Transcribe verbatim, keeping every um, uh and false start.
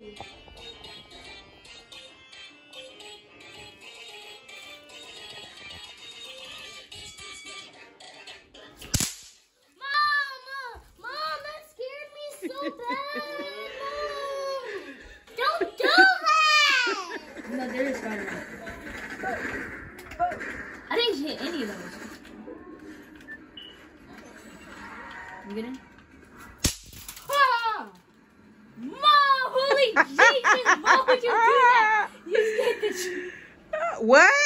Don't do that! No, there is Spider-Man. I didn't hit any of those. You get in? Ah! Mom, holy Jesus, why would you do that? You scared the What?